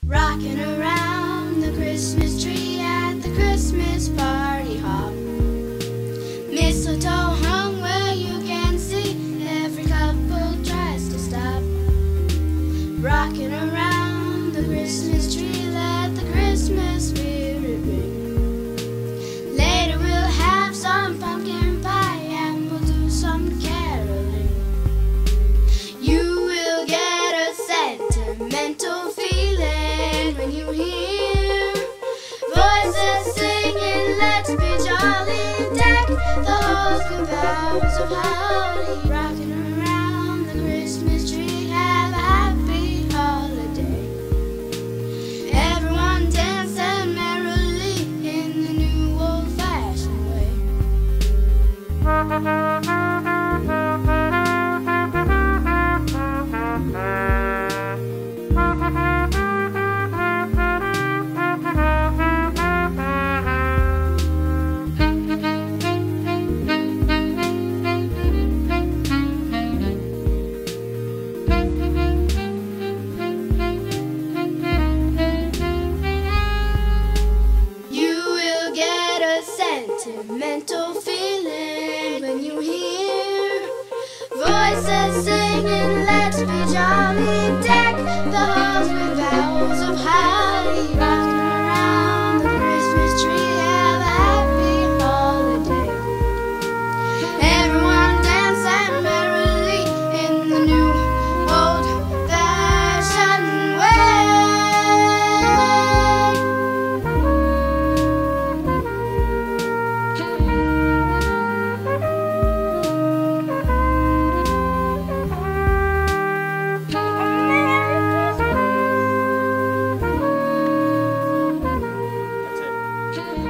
Rocking around the Christmas tree at the Christmas party hop. Mistletoe hung where you can see, every couple tries to stop. Rocking around the Christmas tree, let the Christmas spirit ring. Later we'll have some pumpkin pie and we'll do some caroling. You will get a sentimental feeling when you hear voices singing, let's be jolly, deck the halls with boughs of holly. Rocking around the Christmas tree, have a happy holiday. Everyone dancing merrily in the new old-fashioned way. Sentimental feeling when you hear voices singing, let's be jolly, deck the halls with boughs of holly. Rocking around the Christmas tree, have a happy holiday. Everyone dancing merrily in the new old-fashioned way. That's it.